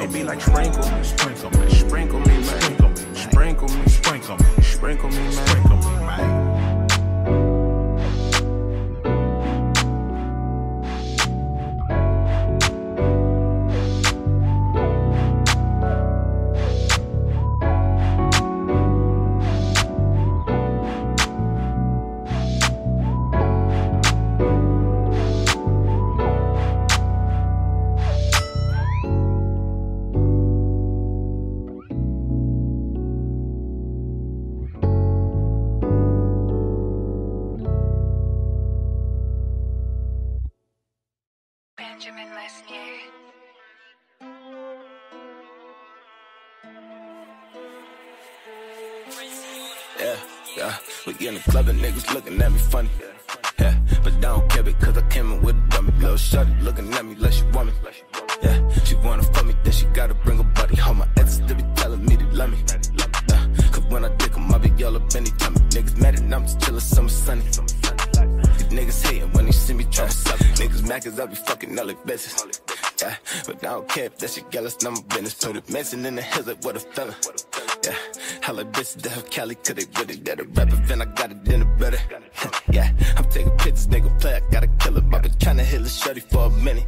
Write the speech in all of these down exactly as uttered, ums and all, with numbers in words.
it be like sprinkle, sprinkle me, sprinkle me, man. Sprinkle me, sprinkle me, sprinkle me, man. Sprinkle me, man. Yeah, yeah, we in the club and niggas looking at me funny. Yeah, but I don't care because I came in with a dummy. Little shorty looking at me like she want me. Yeah, she wanna fuck me, then she gotta bring a buddy. All my exes, they be telling me they love me. Yeah, cause when I dick them, I be yell up anytime. Niggas mad and I'm just chillin' summer sunny. These niggas hating when they see me try to suck. Niggas mad cause I be fucking all their business. Yeah, but I don't care if that shit jealous, none of my business. Put it Manson in the hills like what a fella. Yeah, I like bitches that have Cali cause they with it. That a rap event, I got it in the better. Yeah, I'm taking pictures, nigga play, I gotta kill it. I've been tryna hit the shorty for a minute.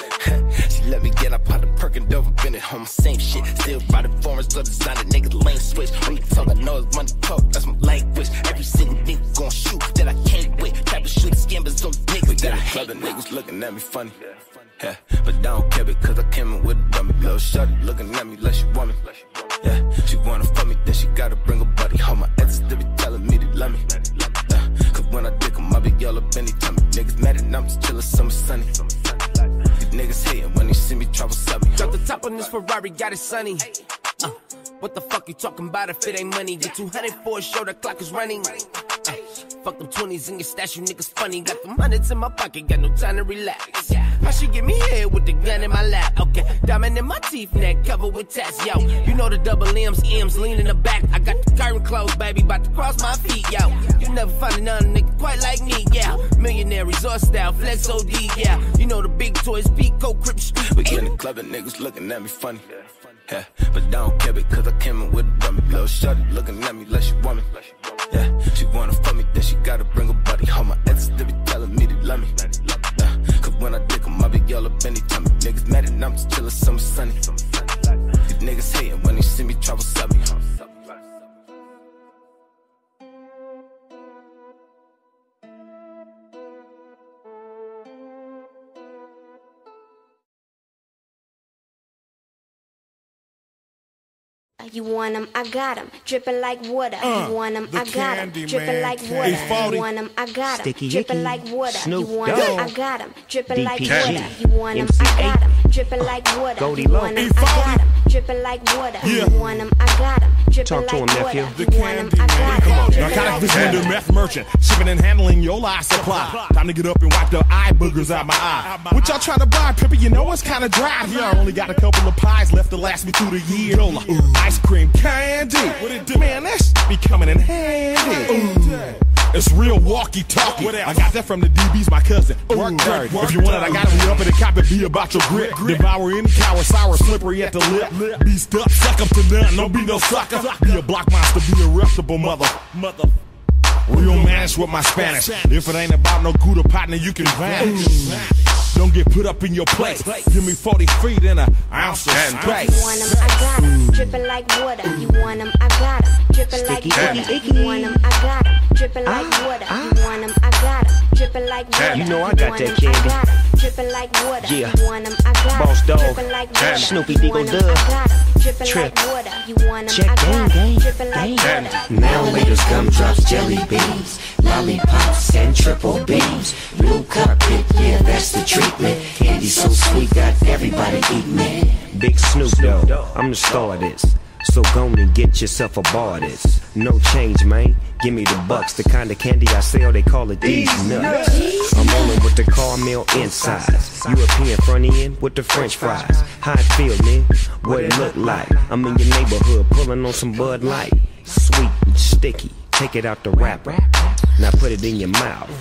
She let me get, I popped a perk and Dover Bennett. On my same shit, still riding foreigns, go designer, niggas lane switch. When you talk, I know it's money talk, that's my language. Every single nigga gon' shoot that I can't with. Type of shit, scammers on niggas. We got a club and niggas looking at me funny. Yeah, but I don't care because I came in with a dummy. Little shorty looking at me like she want me. Yeah, she wanna fuck me, then she gotta bring a buddy. All my exes, they be telling me they love me. Yeah, cause when I dick them, I be yell up anytime. Niggas mad and I'm just chillin' summer sunny. These niggas hating when they see me travel sub me. Drop the top on this Ferrari, got it sunny. Uh, what the fuck you talking about if it ain't money? Get two hundred for a show, the clock is running. Uh, fuck them twenties in your stash, you niggas funny. Got them hundreds in my pocket, got no time to relax. How she get me here with the gun in my lap? Okay, diamond in my teeth, neck covered with tats, yo. You know the double M's, M's lean in the back. I got the curtain closed, baby, about to cross my feet, yo. You never find another nigga quite like me, yeah. Millionaire resort style, flex O D, yeah. You know the big toys, Pico, Crip Street. We in the club and niggas looking at me funny. Yeah, but I don't care because I came in with a dummy. Little shorty looking at me like she want me. Yeah, she wanna fuck me, then she gotta bring a buddy. All my exes, they be telling me they love me. Yeah, cause when I dick them, I be yell up anytime. Niggas mad and I'm just chillin' summer sunny. These niggas hating when they see me travel sub me. You want them, I got them, dripping like water. Uh, you want them, I got them, dripping like water. You want them, I got them, dripping like water. Snoop you want them, I got them, dripping like D P G, water. You want them, I got them, dripping like water. Goldie you Low. want them, I got them, dripping like water. Yeah. You want them, I got them, dripping Talk to like him, water. nephew. You want them, I got them, dripping Narcotic like vendor, water. meth merchant, shipping and handling your life supply. Time to get up and wipe the eye boogers out my eye. What y'all trying to buy, Pippa? You know it's kind of dry here. I only got a couple of pies left to last me through the year. Ooh. Ice cream candy. What it do? Man, that shit be coming in handy. Ooh. It's real walkie-talkie. I got that from the D B's, my cousin. Work dirty. If you want it, I got it. We up in the cop and be about your grip. Devour any cow, sour, slippery at the lip. Be stuck, suck up to none. Don't be no sucker. Be a block monster, be a reputable mother. Mother. Real managed with my Spanish. If it ain't about no good partner, you can vanish. Don't get put up in your place. Give me forty feet and an ounce of space. You want them, I got them, dripping like water. You want them, I got them, dripping like water. You want them, I got them, dripping like water. You want them, I got them, dripping like water. You know I got that candy. Dripping like water. Yeah. You want them, I got Boss them, dog. dripping like water. Snoopy You Diggle want them, Dub. I got them, dripping Trip. like water. You want them, Check I gang, got them, gang, dripping like gang. water. Now laters, gumdrops, jelly beans, lollipops, and triple beams. Blue carpet, yeah, that's the treatment. Candy so sweet, got everybody eating it. Big Snoop Dogg, I'm the star of this. So go and get yourself a bar of this. No change, man. Give me the bucks. The kind of candy I sell, they call it these nuts. I'm rolling with the caramel insides. European front end with the French fries. How it feel, man? What it look like? I'm in your neighborhood pulling on some Bud Light. Sweet and sticky. Take it out the wrapper. Now put it in your mouth.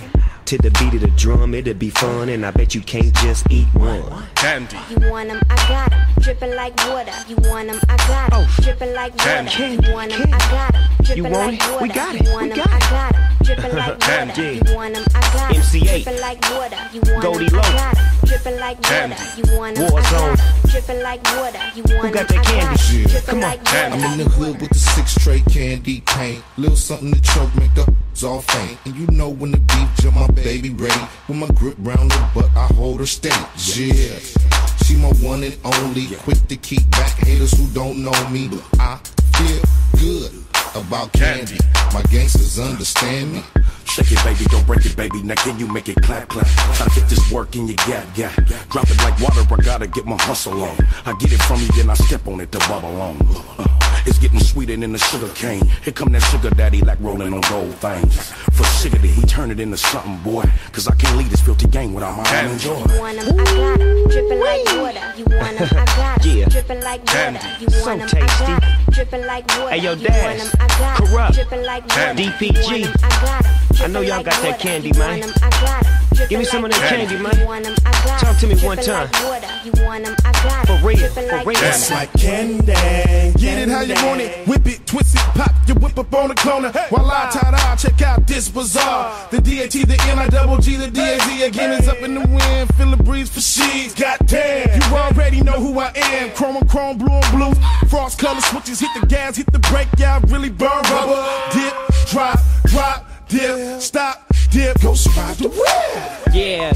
To the beat of the drum, it'll be fun, and I bet you can't just eat one. Candy. You want 'em, I got 'em. Drippin' like water. You want 'em, I got 'em. Oh, Drippin' like water. candy, You want 'em, I got 'em. You Drippin' want like it? water. We got You it. want We 'em, got I it. got 'em. Drippin' like water. Candy. You want 'em, I got 'em. M C eight. Drippin' like water. You want 'em, Goldie I Low. got 'em. Drippin' like water. Candy. You want 'em, I Warzone. got 'em. Drippin' like water. You want 'em, got that I candy? got 'em. Yeah. Drippin' Come on. like water. Candy. I'm in the hood with the six tray candy cane. Little something to choke, make the all faint. And you know when the beat jump, my baby ready. With my grip round her butt, I hold her steady. Yeah, she my one and only. Quick to keep back haters who don't know me. I feel good about candy. My gangsters understand me. Shake it, baby, don't break it, baby. Now can you make it clap, clap? Try to get this work in your gap, gap. Drop it like water, I gotta get my hustle on. I get it from you, then I step on it to bubble on. Uh, it's getting sweeter than the sugar cane. Here come that sugar daddy like rolling on gold things. For shiggity, he turn it into something, boy. Cause I can't leave this filthy game without my own joy. You want 'em, I got 'em. Drippin' like water. You want 'em, I got 'em. Yeah. Drippin' like water. You So want 'em, I tasty. got 'em. Drippin' like water. Hey, yo, You Dash. want 'em, I got 'em. Corrupt. Drippin' like water. D P G. You want 'em, I got 'em. I know y'all Drippin' got that like candy, water. man. You want 'em, I got 'em. Give me some of that Drippin' candy, like man. water. You want 'em, I got 'em. Talk to me one Drippin' time. like water. You want 'em, I got 'em. For real, Drippin' for like real. water. That's like candy. Get it how you want it. Whip it, twist it, pop your whip up on the corner. While I tie the check out this bazaar. The D A T, the N I double G, the D A Z again is up in the wind. Feel the breeze for she's. Goddamn, you already know who I am. Chrome and chrome, blue and blue. Frost color switches, hit the gas, hit the brake. Yeah, I really burn rubber. Dip, drop, drop, dip, stop, dip. Go survive the world. Yeah,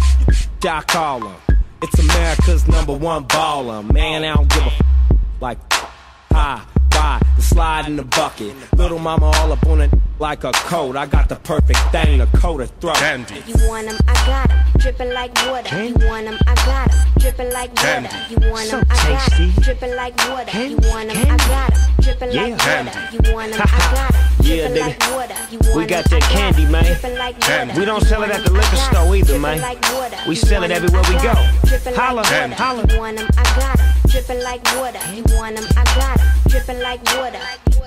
Doc Harlem. It's America's number one baller. Man, I don't give a f- like high, wide, the slide in the bucket. Little mama all up on it like a coat. I got the perfect thing to coat her throat. Candy. You want 'em, I got 'em. Drippin' like water. You want 'em, I got 'em. Drippin' like water. Candy. You want 'em, I got 'em. Drippin' like water. You want 'em, I got 'em. Drippin' like Yeah. water. You want 'em, I got 'em. Yeah, Drippin' like nigga. water. You We want got 'em, that I got 'em. candy, man. Drippin' like water. We don't You sell it want at 'em, the I liquor got 'em. store either, Drippin' man. like water. We You sell want it 'em, everywhere I we got go. 'em. Drippin' Holla, like water. holla. You want 'em, I got 'em. Drippin' like water. You want 'em, I got 'em. Drippin' like water.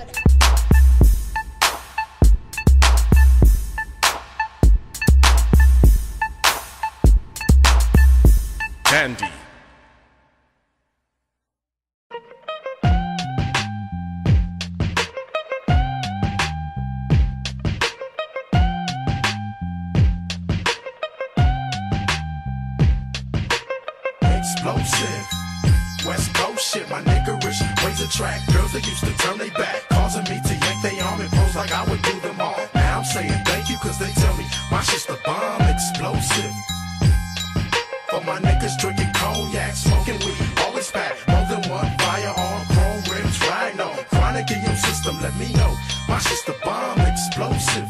Candy. Explosive. West Coast shit, my niggerish ways attract girls that used to turn they back, causing me to yank they arm and pose like I would do them all. Now I'm saying thank you cause they tell me my shit's the bomb. Explosive. For my niggas drinking cognac, smoking weed, always pack more than one firearm, chrome rims, riding on. Chronic in your system, let me know. My shit's the bomb. Explosive.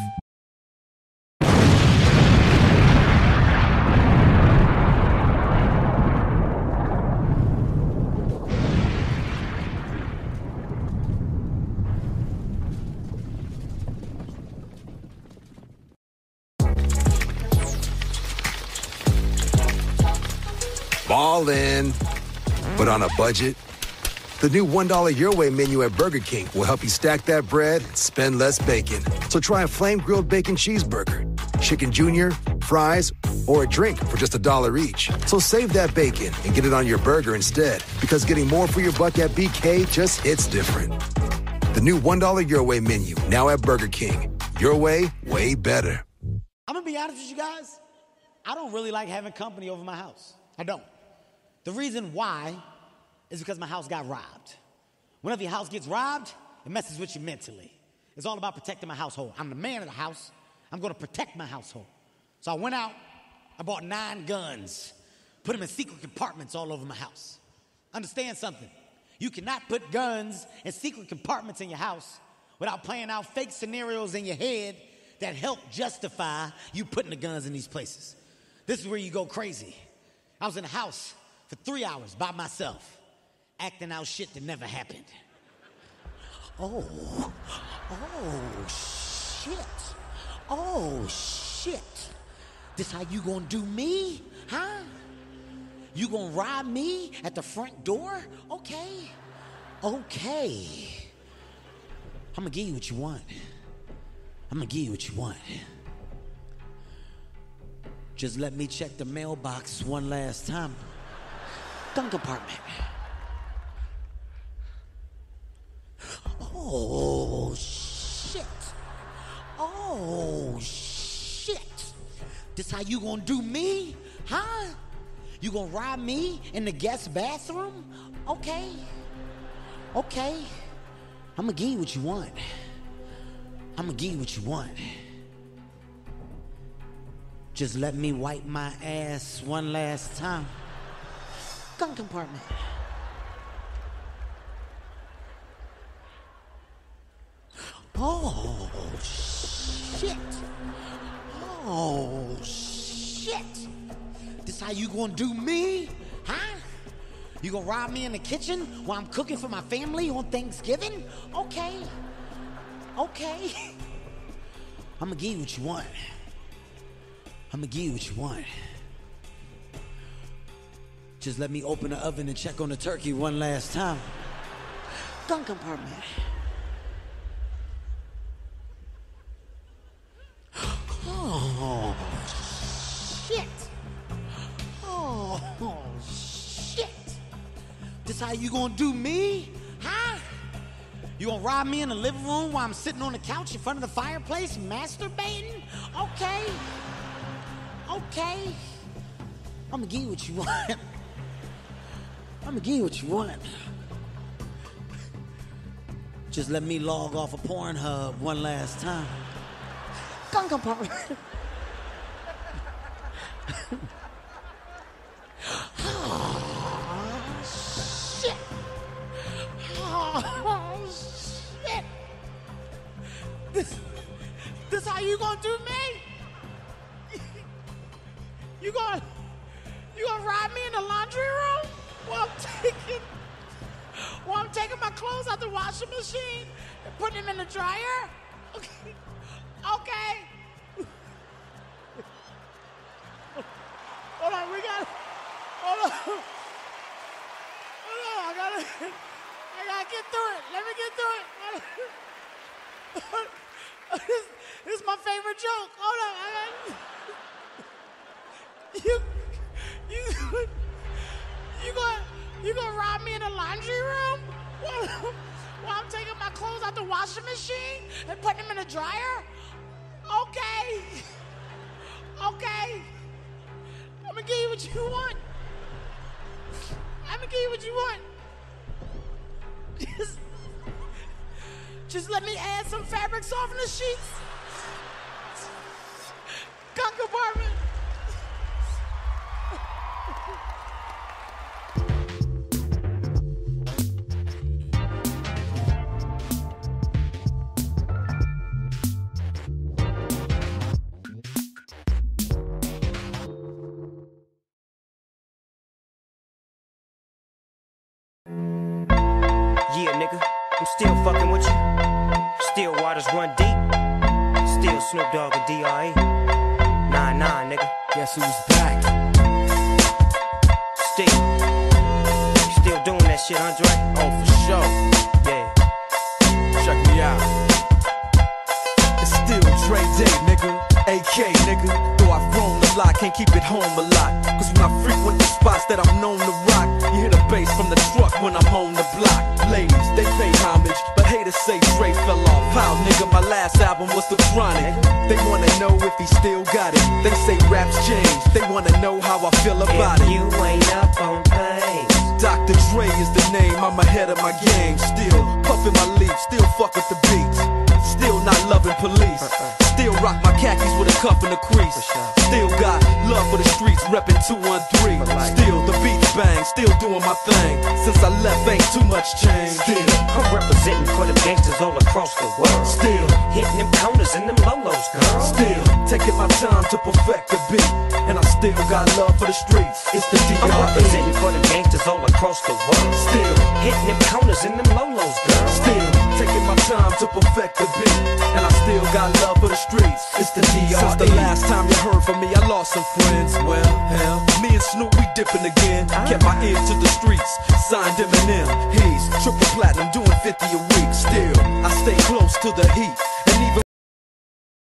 Ballin', but on a budget. The new one dollar Your Way menu at Burger King will help you stack that bread and spend less bacon. So try a flame-grilled bacon cheeseburger, chicken junior, fries, or a drink for just a dollar each. So save that bacon and get it on your burger instead, because getting more for your buck at B K just hits different. The new one dollar Your Way menu, now at Burger King. Your way, way better. I'm gonna be honest with you guys. I don't really like having company over my house. I don't. The reason why is because my house got robbed. Whenever your house gets robbed, it messes with you mentally. It's all about protecting my household. I'm the man of the house. I'm gonna protect my household. So I went out, I bought nine guns, put them in secret compartments all over my house. Understand something. You cannot put guns in secret compartments in your house without playing out fake scenarios in your head that help justify you putting the guns in these places. This is where you go crazy. I was in the house for three hours by myself, acting out shit that never happened. Oh, oh, shit. Oh, shit. This how you gonna do me, huh? You gonna rob me at the front door? Okay, okay. I'm gonna give you what you want. I'm gonna give you what you want. Just let me check the mailbox one last time. Gun compartment. Oh, shit. Oh, shit. This how you gonna do me? Huh? You gonna rob me in the guest bathroom? Okay. Okay. I'm gonna give you what you want. I'm gonna give you what you want. Just let me wipe my ass one last time. Gun compartment. Oh, shit. Oh, shit. This how you gonna do me? Huh? You gonna rob me in the kitchen while I'm cooking for my family on Thanksgiving? Okay. Okay. I'm gonna give you what you want. I'm gonna give you what you want. Just let me open the oven and check on the turkey one last time. Gun compartment. Oh, shit. Oh, oh, shit. This how you gonna do me? Huh? You gonna rob me in the living room while I'm sitting on the couch in front of the fireplace masturbating? Okay. Okay. I'm gonna give you what you want. I'm gonna give you what you want. Just let me log off of Pornhub one last time. Gun compartment. Oh, shit. Oh, shit. This, this how you gonna do me? You gonna, you gonna rob me in the laundry room while I'm taking, while I'm taking my clothes out the washing machine and putting them in the dryer? Okay. Okay. Hold on, we got. Hold on. Hold on, I gotta. I gotta get through it. Let me get through it. this, this is my favorite joke. Hold on, I got. You, you, you gonna, you gonna rob me in the laundry room while, while I'm taking my clothes out the washing machine and putting them in the dryer? Okay. Okay. I'm gonna give you what you want. I'm gonna give you what you want. Just, just let me add some fabric softener sheets. Gun compartment. Yeah, nigga, I'm still fucking with you. Still waters run deep. Still Snoop Dogg and D R E. Nah, nah, nigga. Guess who's back? Still. Still doing that shit, Andre? Oh, for sure. Yeah. Check me out. It's still Dre Day, nigga. A K, nigga. Though I've grown a lot, can't keep it home a lot. Cause when I frequent the spots that I'm known to rock, you hear the bass from the truck when I'm on the block. Ladies, they pay homage, but haters say Dre fell off. How, nigga, my last album was The Chronic. They wanna know if he still got it. They say raps change, they wanna know how I feel about if it. You ain't up on pace. Doctor Dre is the name, I'm ahead of my game. Still puffin' my leaf, still fuck with the beats. Still not loving police. Still rock my khakis with a cuff and a crease. Still got love for the streets, reppin' two one three. Still the beats bang, still doing my thing. Since I left, ain't too much change. Still, I'm representing for the gangsters all across the world. Still hitting them corners and them lolos, girl. Still taking my time to perfect the beat, and I still got love for the streets. It's the D R E. I'm representing for the gangsters all across the world. Still hitting them corners and them lolos, girl. Still taking my time to perfect the beat, and I still got love for the streets. It's the D R E. Since the last time you heard from me, I lost some friends. Well, hell, me and Snoop, we dipping again. Kept my ear to the streets, signed Eminem. He's triple platinum, doing fifty a week. Still, I stay close to the heat.